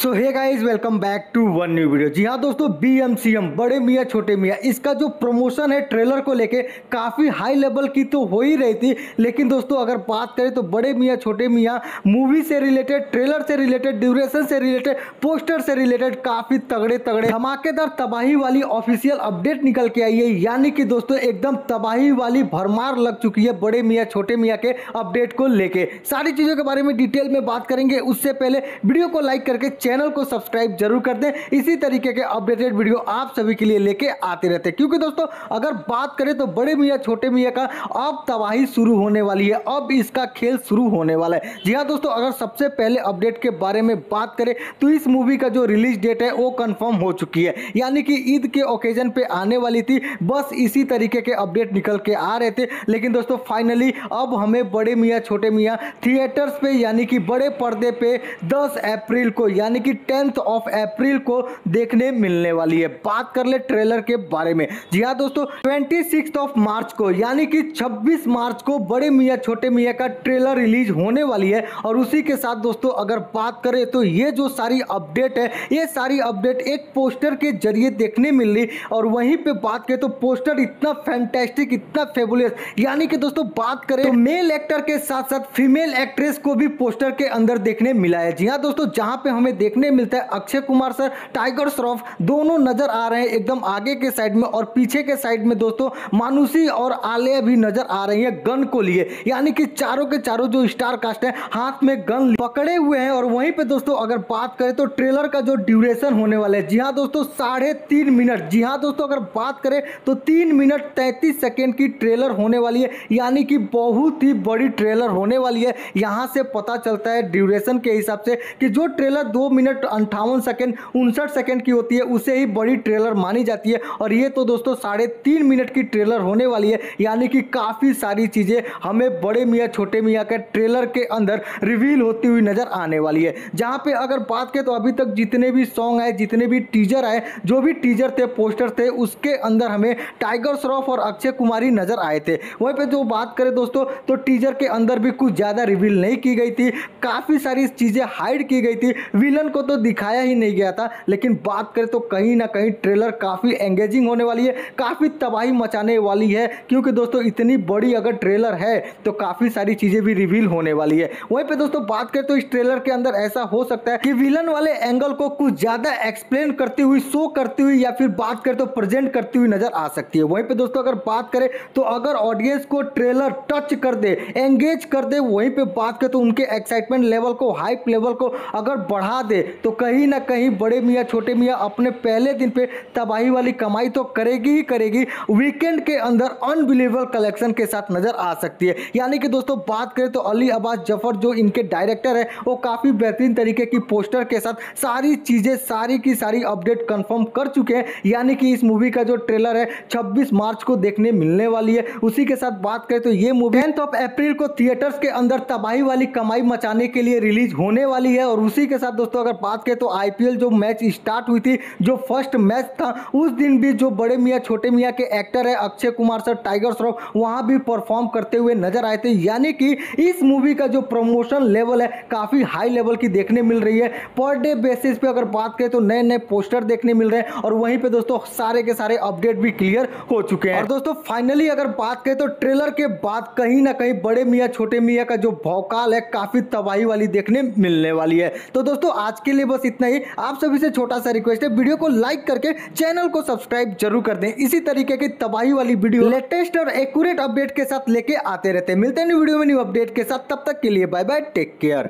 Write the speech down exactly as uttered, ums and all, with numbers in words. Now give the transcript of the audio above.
So hey guys, welcome back to one new video. जी हाँ दोस्तों, बी एम सी एम बड़े मियाँ छोटे मियाँ इसका जो प्रमोशन है ट्रेलर को लेके काफ़ी हाई लेवल की तो हो ही रही थी, लेकिन दोस्तों अगर बात करें तो बड़े मियाँ छोटे मियाँ मूवी से रिलेटेड, ट्रेलर से रिलेटेड, ड्यूरेशन से रिलेटेड, पोस्टर से रिलेटेड काफ़ी तगड़े तगड़े धमाकेदार तबाही वाली ऑफिशियल अपडेट निकल के आई है। यानी कि दोस्तों एकदम तबाही वाली भरमार लग चुकी है बड़े मियाँ छोटे मियाँ के अपडेट को लेके। सारी चीज़ों के बारे में डिटेल में बात करेंगे, उससे पहले वीडियो को लाइक करके चैनल को सब्सक्राइब जरूर कर दें। इसी तरीके के अपडेटेड वीडियो आप सभी के लिए लेके आते रहते हैं, क्योंकि दोस्तों अगर बात करें तो बड़े मियाँ छोटे मियाँ का अब तबाही शुरू होने वाली है, अब इसका खेल शुरू होने वाला है। जी हाँ दोस्तों, अगर सबसे पहले अपडेट के बारे में बात करें तो इस मूवी का जो रिलीज डेट है वो कंफर्म हो चुकी है, यानी कि ईद के ओकेजन पे आने वाली थी। बस इसी तरीके के अपडेट निकल के आ रहे थे, लेकिन दोस्तों फाइनली अब हमें बड़े मियाँ छोटे मियाँ थिएटर्स पे यानी कि बड़े पर्दे पे दस अप्रैल को यानी कि टेंथ ऑफ अप्रैल को देखने मिलने वाली है। बात कर ले ट्रेलर के बारे में। जी हाँ दोस्तों, छब्बीस ऑफ मार्च को यानी कि छब्बीस मार्च को बड़े मियाँ छोटे मियाँ का ट्रेलर रिलीज होने वाली है। और उसी के साथ दोस्तों अगर बात करें तो ये जो सारी अपडेट है, ये सारी अपडेट एक पोस्टर के जरिए देखने मिल रही। और वहीं पे बात करें तो पोस्टर इतना फैंटास्टिक, इतना फेबुलस, यानी कि दोस्तों बात करें तो मेल एक्टर के साथ साथ फीमेल एक्ट्रेस को भी पोस्टर के अंदर देखने मिला है। जी हाँ दोस्तों, जहां पे हमें देखने मिलता है अक्षय कुमार सर, टाइगर श्रॉफ दोनों नजर आ रहे हैं एकदम आगे के साइड में, और पीछे के साइड में दोस्तों मानुषी और आलिया भी नजर आ रही है गन को लिए। यानी कि चारों के चारों जो स्टार कास्ट है हाथ में गन पकड़े हुए हैं। और वहीं पे दोस्तों अगर बात करें तो ट्रेलर का जो ड्यूरेशन होने वाला है, जी हाँ दोस्तों साढ़े तीन मिनट। जी हाँ दोस्तों, अगर बात करें तो तीन मिनट तैंतीस सेकेंड की ट्रेलर होने वाली है, यानी कि बहुत ही बड़ी ट्रेलर होने वाली है। यहां से पता चलता है ड्यूरेशन के हिसाब से कि जो ट्रेलर दो मिनट अंठावन सेकेंड उनसठ सेकेंड की होती है उसे ही बड़ी ट्रेलर मानी जाती है। और ये तो दोस्तों साढ़े तीन मिनट की ट्रेलर होने वाली है, यानी कि काफ़ी सारी चीज़ें हमें बड़े मियाँ छोटे मियाँ के ट्रेलर के अंदर रिवील होती हुई नजर आने वाली है। जहाँ पे अगर बात करें तो अभी तक जितने भी सॉन्ग आए, जितने भी टीजर आए, जो भी टीजर थे, पोस्टर थे, उसके अंदर हमें टाइगर श्रॉफ और अक्षय कुमार ही नजर आए थे। वहीं पे जो बात करें दोस्तों तो टीजर के अंदर भी कुछ ज़्यादा रिवील नहीं की गई थी, काफ़ी सारी चीज़ें हाइड की गई थी, विलन को तो दिखाया ही नहीं गया था। लेकिन बात करें तो कहीं ना कहीं ट्रेलर काफ़ी एंगेजिंग होने वाली है, काफ़ी तबाही मचाने वाली है, क्योंकि दोस्तों इतनी बड़ी अगर ट्रेलर है तो काफ़ी सारी चीज़ें भी रिवील होने वाली है। वहीं पे दोस्तों बात करें तो इस ट्रेलर के अंदर ऐसा हो सकता है कि विलन वाले एंगल को कुछ ज़्यादा एक्सप्लेन करती हुई, शो करती हुई, या फिर बात करें तो प्रेजेंट करती हुई नजर आ सकती है। वहीं पे दोस्तों अगर बात करें तो अगर ऑडियंस को ट्रेलर टच कर दे, एंगेज कर दे, वहीं पे बात करें तो उनके एक्साइटमेंट लेवल को, हाइप लेवल को अगर बढ़ा दे तो कहीं ना कहीं बड़े मियाँ छोटे मियाँ अपने पहले दिन पे तबाही वाली कमाई तो करेगी ही करेगी, वीकेंड के अंदर अनबिलीवेबल कलेक्शन के साथ नजर आ सकती है। यानी कि दोस्तों बात करें तो अली अब्बास जफर जो इनके डायरेक्टर है वो काफ़ी बेहतरीन तरीके की पोस्टर के साथ सारी चीज़ें, सारी की सारी अपडेट कंफर्म कर चुके हैं। यानी कि इस मूवी का जो ट्रेलर है छब्बीस मार्च को देखने मिलने वाली है। उसी के साथ बात करें तो ये मूवी टेंथ ऑफ अप्रैल को थिएटर्स के अंदर तबाही वाली कमाई मचाने के लिए रिलीज होने वाली है। और उसी के साथ दोस्तों अगर बात करें तो आईपीएल जो मैच स्टार्ट हुई थी, जो फर्स्ट मैच था, उस दिन भी जो बड़े मियाँ छोटे मियाँ के एक्टर है अक्षय कुमार सर, टाइगर श्रॉफ वहां भी परफॉर्म करते हुए नजर आए थे। यानी कि इस मूवी का जो प्रमोशन लेवल है काफी हाई लेवल की देखने मिल रही है। पर डे बेसिस पे अगर बात करें तो नए नए पोस्टर देखने मिल रहे हैं, और वहीं पे दोस्तों सारे के सारे अपडेट भी क्लियर हो चुके हैं। और दोस्तों फाइनली अगर बात करें तो ट्रेलर के बाद कहीं ना कहीं बड़े मियाँ छोटे मियाँ का जो भौकाल है काफी तबाही वाली देखने मिलने वाली है। तो दोस्तों आज के लिए बस इतना ही। आप सभी से छोटा सा रिक्वेस्ट है, वीडियो को लाइक करके चैनल को सब्सक्राइब जरूर कर दें। इसी तरीके की तबाही वाली वीडियो लेटेस्ट और एक्यूरेट अपडेट के साथ लेके आते रहते हैं। मिलते हैं न्यू वीडियो में न्यू अपडेट के साथ, तब तक के लिए बाय बाय, टेक केयर।